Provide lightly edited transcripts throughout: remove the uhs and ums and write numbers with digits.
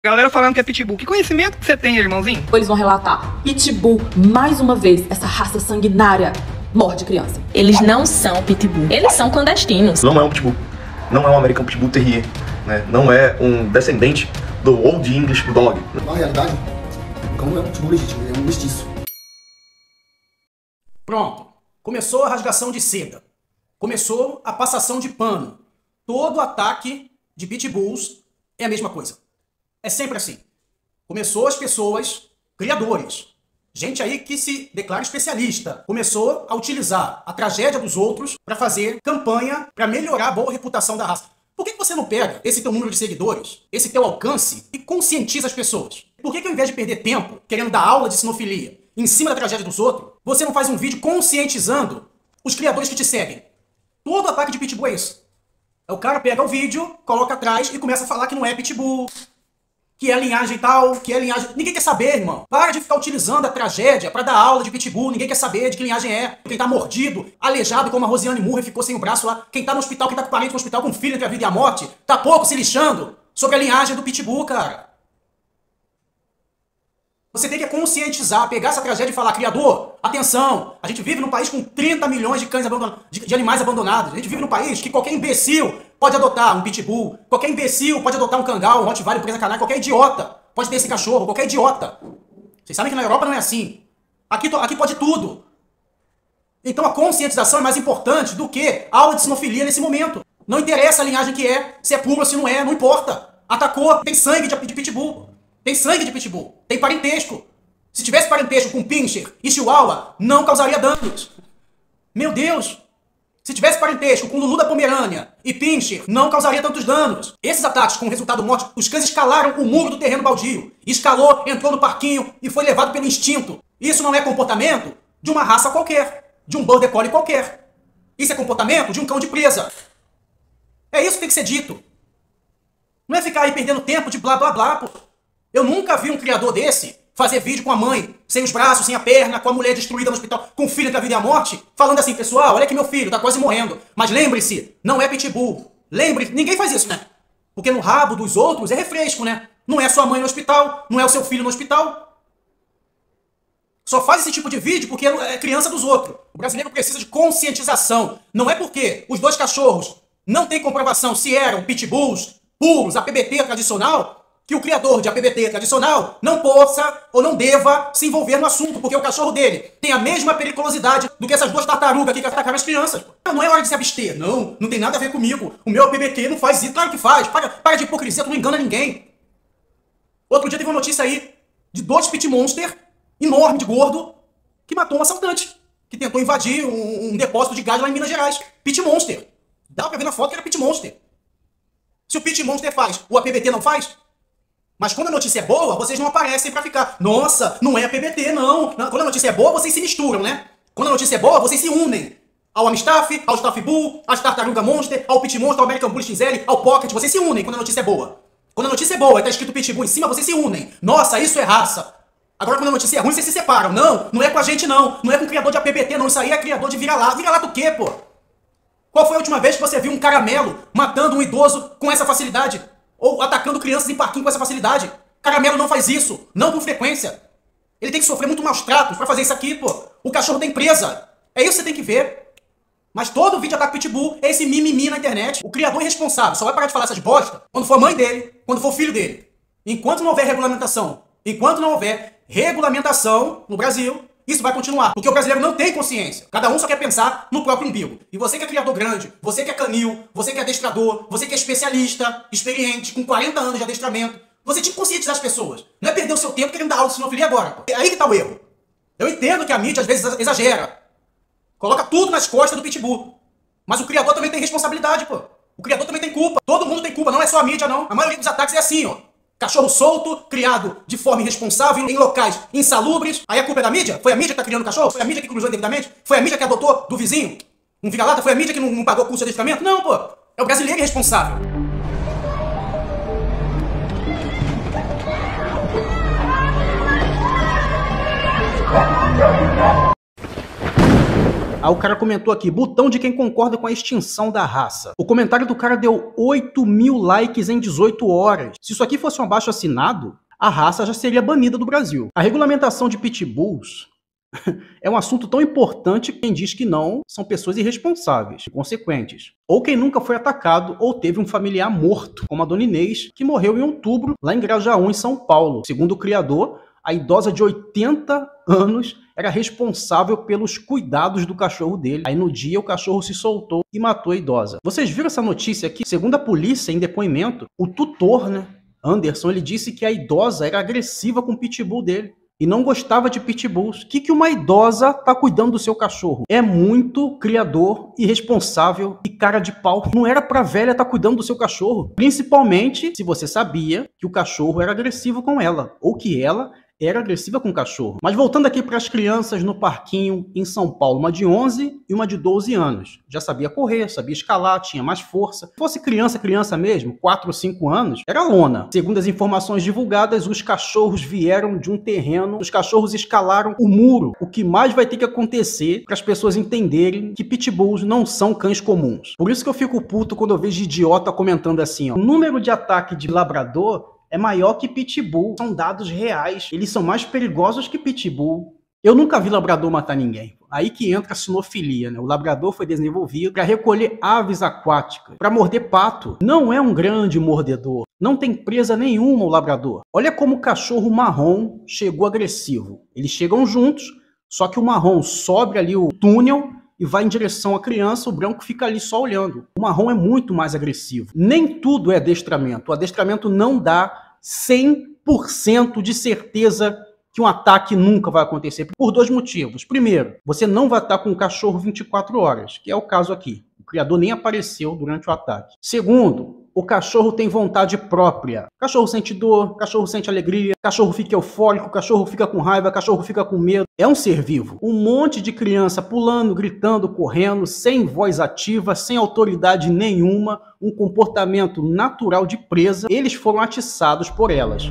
Galera falando que é pitbull. Que conhecimento que você tem, irmãozinho? Eles vão relatar. Pitbull, mais uma vez, essa raça sanguinária morde criança. Eles não são pitbull. Eles são clandestinos. Não é um pitbull. Não é um American Pitbull Terrier. Né? Não é um descendente do Old English Bulldog. Na realidade, o cão não é um pitbull legítimo, ele é um mestiço. Pronto. Começou a rasgação de seda. Começou a passação de pano. Todo ataque de pitbulls é a mesma coisa. É sempre assim. Começou as pessoas, criadores, gente aí que se declara especialista, começou a utilizar a tragédia dos outros para fazer campanha para melhorar a boa reputação da raça. Por que você não pega esse teu número de seguidores, esse teu alcance e conscientiza as pessoas? Por que ao invés de perder tempo querendo dar aula de sinofilia em cima da tragédia dos outros, você não faz um vídeo conscientizando os criadores que te seguem? Todo ataque de pitbull é isso. O cara pega o vídeo, coloca atrás e começa a falar que não é pitbull, que é linhagem tal, que é linhagem... Ninguém quer saber, irmão. Para de ficar utilizando a tragédia pra dar aula de pitbull. Ninguém quer saber de que linhagem é. Quem tá mordido, aleijado, como a Rosiane Murray ficou sem o braço lá. Quem tá no hospital, quem tá com parente no hospital, com um filho entre a vida e a morte, tá pouco se lixando sobre a linhagem do pitbull, cara. Você tem que conscientizar, pegar essa tragédia e falar, criador, atenção, a gente vive num país com 30 milhões de cães abandonados, de animais abandonados. A gente vive num país que qualquer imbecil pode adotar um pitbull, qualquer imbecil pode adotar um cangal, um rottweiler, um presa canal, qualquer idiota pode ter esse cachorro, qualquer idiota. Vocês sabem que na Europa não é assim. Aqui pode tudo. Então a conscientização é mais importante do que a aula de sinofilia nesse momento. Não interessa a linhagem que é, se é puro ou se não é, não importa. Atacou, tem sangue de pitbull. Tem sangue de pitbull, tem parentesco. Se tivesse parentesco com pincher e chihuahua, não causaria danos. Meu Deus! Se tivesse parentesco com Lulu da Pomerânia e pincher, não causaria tantos danos. Esses ataques com resultado morte, os cães escalaram o muro do terreno baldio. Escalou, entrou no parquinho e foi levado pelo instinto. Isso não é comportamento de uma raça qualquer, de um border collie qualquer. Isso é comportamento de um cão de presa. É isso que tem que ser dito. Não é ficar aí perdendo tempo de blá blá blá, pô. Eu nunca vi um criador desse fazer vídeo com a mãe, sem os braços, sem a perna, com a mulher destruída no hospital, com o filho entre a vida e a morte, falando assim, pessoal, olha que meu filho tá quase morrendo. Mas lembre-se, não é pitbull. Lembre-se, ninguém faz isso, né? Porque no rabo dos outros é refresco, né? Não é sua mãe no hospital, não é o seu filho no hospital. Só faz esse tipo de vídeo porque é criança dos outros. O brasileiro precisa de conscientização. Não é porque os dois cachorros não têm comprovação se eram pitbulls puros, APBT tradicional, que o criador de APBT tradicional não possa ou não deva se envolver no assunto, porque o cachorro dele tem a mesma periculosidade do que essas duas tartarugas aqui que atacaram as crianças. Não é hora de se abster, não tem nada a ver comigo. O meu APBT não faz isso, claro que faz. Para de hipocrisia, tu não engana ninguém. Outro dia teve uma notícia aí de dois pit monster, enorme de gordo, que matou um assaltante, que tentou invadir um depósito de gás lá em Minas Gerais. Pit monster. Dá pra ver na foto que era pit monster. Se o pit monster faz, o APBT não faz? Mas quando a notícia é boa, vocês não aparecem pra ficar, nossa, não é PBT, não. Quando a notícia é boa, vocês se misturam, né? Quando a notícia é boa, vocês se unem. Ao Amstaff, ao Staff Bull, às Tartaruga Monster, ao Pit Monster, ao American Bully XL, ao Pocket, vocês se unem quando a notícia é boa. Quando a notícia é boa e tá escrito Pitbull em cima, vocês se unem. Nossa, isso é raça. Agora quando a notícia é ruim, vocês se separam. Não é com a gente não. Não é com o criador de APBT, não. Isso aí é criador de vira-lata. Vira-lata do quê, pô? Qual foi a última vez que você viu um caramelo matando um idoso com essa facilidade? Ou atacando crianças em parquinho com essa facilidade? Caramelo não faz isso, não com frequência. Ele tem que sofrer muito maus tratos pra fazer isso aqui, pô. O cachorro tem presa. É isso que você tem que ver. Mas todo vídeo de ataque pitbull é esse mimimi na internet. O criador irresponsável só vai parar de falar essas bosta quando for a mãe dele, quando for o filho dele. Enquanto não houver regulamentação, no Brasil, isso vai continuar. Porque o brasileiro não tem consciência. Cada um só quer pensar no próprio umbigo. E você que é criador grande, você que é canil, você que é adestrador, você que é especialista, experiente, com 40 anos de adestramento, você tinha que conscientizar as pessoas. Não é perder o seu tempo querendo dar aula de sinofilia agora. É aí que tá o erro. Eu entendo que a mídia às vezes exagera. Coloca tudo nas costas do pitbull. Mas o criador também tem responsabilidade, pô. O criador também tem culpa. Todo mundo tem culpa, não é só a mídia, não. A maioria dos ataques é assim, ó. Cachorro solto, criado de forma irresponsável, em locais insalubres. Aí a culpa é da mídia? Foi a mídia que tá criando o cachorro? Foi a mídia que cruzou indevidamente? Foi a mídia que adotou do vizinho? Um vira-lata? Foi a mídia que não pagou curso de adestramento? Não, pô. É o brasileiro irresponsável. Aí o cara comentou aqui, botão de quem concorda com a extinção da raça. O comentário do cara deu 8.000 likes em 18 horas. Se isso aqui fosse um abaixo-assinado, a raça já seria banida do Brasil. A regulamentação de pitbulls é um assunto tão importante que quem diz que não são pessoas irresponsáveis, inconsequentes. Ou quem nunca foi atacado ou teve um familiar morto, como a dona Inês, que morreu em outubro, lá em Grajaú, em São Paulo. Segundo o criador, a idosa de 80 anos era responsável pelos cuidados do cachorro dele. Aí no dia o cachorro se soltou e matou a idosa. Vocês viram essa notícia aqui? Segundo a polícia, em depoimento, o tutor, Anderson, ele disse que a idosa era agressiva com o pitbull dele e não gostava de pitbulls. O que uma idosa tá cuidando do seu cachorro? É muito criador, irresponsável e cara de pau. Não era pra velha tá cuidando do seu cachorro. Principalmente se você sabia que o cachorro era agressivo com ela, ou que ela era agressiva com o cachorro. Mas voltando aqui para as crianças no parquinho em São Paulo, uma de 11 e uma de 12 anos. Já sabia correr, sabia escalar, tinha mais força. Se fosse criança mesmo, 4 ou 5 anos, era lona. Segundo as informações divulgadas, os cachorros vieram de um terreno, os cachorros escalaram o muro. O que mais vai ter que acontecer para as pessoas entenderem que pitbulls não são cães comuns. Por isso que eu fico puto quando eu vejo idiota comentando assim, ó. O número de ataque de labrador é maior que pitbull. São dados reais. Eles são mais perigosos que pitbull. Eu nunca vi labrador matar ninguém. Aí que entra a sinofilia, O labrador foi desenvolvido para recolher aves aquáticas, para morder pato. Não é um grande mordedor. Não tem presa nenhuma o labrador. Olha como o cachorro marrom chegou agressivo. Eles chegam juntos, só que o marrom sobe ali o túnel e vai em direção à criança, o branco fica ali só olhando. O marrom é muito mais agressivo. Nem tudo é adestramento. O adestramento não dá 100% de certeza que um ataque nunca vai acontecer, por 2 motivos. Primeiro, você não vai estar com o cachorro 24 horas, que é o caso aqui. O criador nem apareceu durante o ataque. Segundo, o cachorro tem vontade própria. O cachorro sente dor, o cachorro sente alegria, o cachorro fica eufórico, o cachorro fica com raiva, o cachorro fica com medo. É um ser vivo. Um monte de criança pulando, gritando, correndo, sem voz ativa, sem autoridade nenhuma, um comportamento natural de presa. Eles foram atiçados por elas.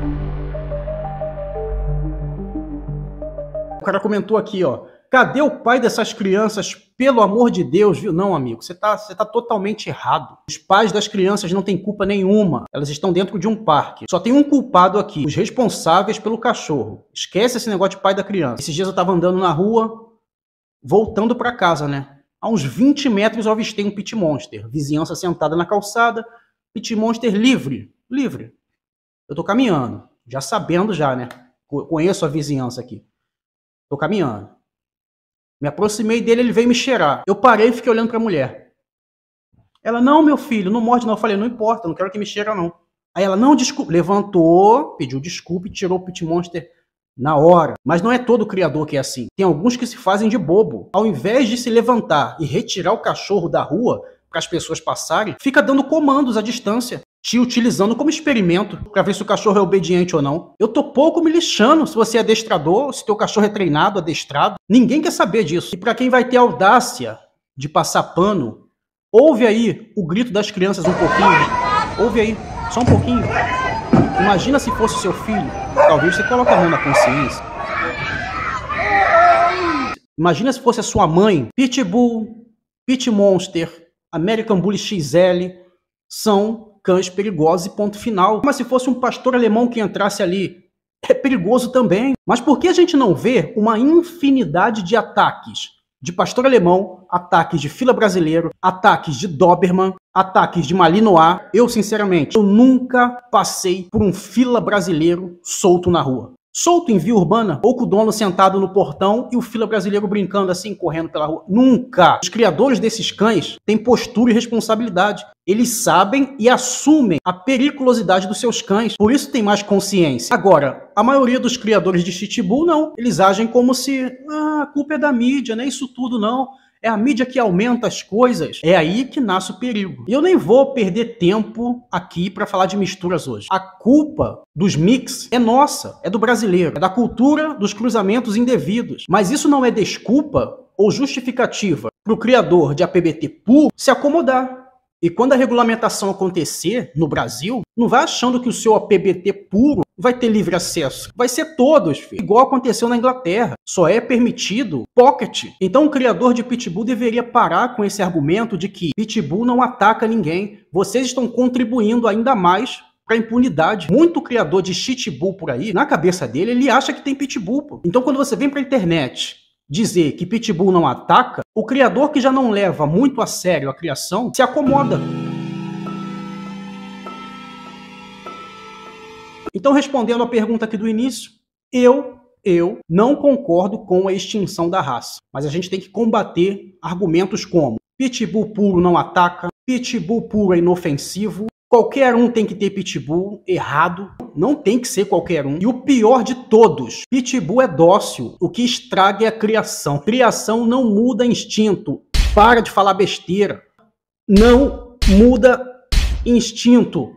O cara comentou aqui, ó. Cadê o pai dessas crianças? Pelo amor de Deus, viu? Não, amigo, você tá totalmente errado. Os pais das crianças não têm culpa nenhuma. Elas estão dentro de um parque. Só tem um culpado aqui, os responsáveis pelo cachorro. Esquece esse negócio de pai da criança. Esses dias eu tava andando na rua, voltando para casa, A uns 20 metros eu avistei um pit monster. Vizinhança sentada na calçada, pit monster livre. Eu tô caminhando, já sabendo já, Conheço a vizinhança aqui. Tô caminhando. Me aproximei dele, ele veio me cheirar. Eu parei e fiquei olhando pra mulher. Ela, não, meu filho, não morde não. Eu falei, não importa, não quero que me cheira não. Aí ela, não, desculpa. Levantou, pediu desculpa e tirou o pit monster na hora. Mas não é todo criador que é assim. Tem alguns que se fazem de bobo. Ao invés de se levantar e retirar o cachorro da rua para as pessoas passarem, fica dando comandos à distância, te utilizando como experimento para ver se o cachorro é obediente ou não. Eu tô pouco me lixando se você é adestrador, se teu cachorro é treinado, adestrado. Ninguém quer saber disso. E para quem vai ter audácia de passar pano, ouve aí o grito das crianças um pouquinho. Ouve aí, só um pouquinho. Imagina se fosse seu filho. Talvez você coloque a mão na consciência. Imagina se fosse a sua mãe. Pitbull, Pit Monster, American Bully XL são cães perigosos e ponto final. Mas se fosse um pastor alemão que entrasse ali, é perigoso também. Mas por que a gente não vê uma infinidade de ataques de pastor alemão, ataques de fila brasileiro, ataques de Doberman, ataques de Malinois? Eu, sinceramente, eu nunca passei por um fila brasileiro solto na rua. Solto em via urbana, ou com o dono sentado no portão e o fila brasileiro brincando assim, correndo pela rua. Nunca! Os criadores desses cães têm postura e responsabilidade. Eles sabem e assumem a periculosidade dos seus cães. Por isso tem mais consciência. Agora, a maioria dos criadores de pitbull, não. Eles agem como se, a culpa é da mídia, não é isso tudo, não. É a mídia que aumenta as coisas. É aí que nasce o perigo. E eu nem vou perder tempo aqui para falar de misturas hoje. A culpa dos mix é nossa, é do brasileiro, é da cultura dos cruzamentos indevidos. Mas isso não é desculpa ou justificativa para o criador de APBT puro se acomodar. E quando a regulamentação acontecer no Brasil, não vai achando que o seu APBT puro vai ter livre acesso? Vai ser todos, filho. Igual aconteceu na Inglaterra. Só é permitido pocket. Então o criador de Pitbull deveria parar com esse argumento de que Pitbull não ataca ninguém. Vocês estão contribuindo ainda mais para impunidade. Muito criador de Shitbull por aí, na cabeça dele, ele acha que tem Pitbull. Pô. Então quando você vem para a internet dizer que Pitbull não ataca, o criador que já não leva muito a sério a criação se acomoda. Então, respondendo a pergunta aqui do início, eu não concordo com a extinção da raça. Mas a gente tem que combater argumentos como Pitbull puro não ataca, Pitbull puro é inofensivo, qualquer um tem que ter Pitbull, errado, não tem que ser qualquer um. E o pior de todos, Pitbull é dócil, o que estraga é a criação. Criação não muda instinto. Para de falar besteira. Não muda instinto.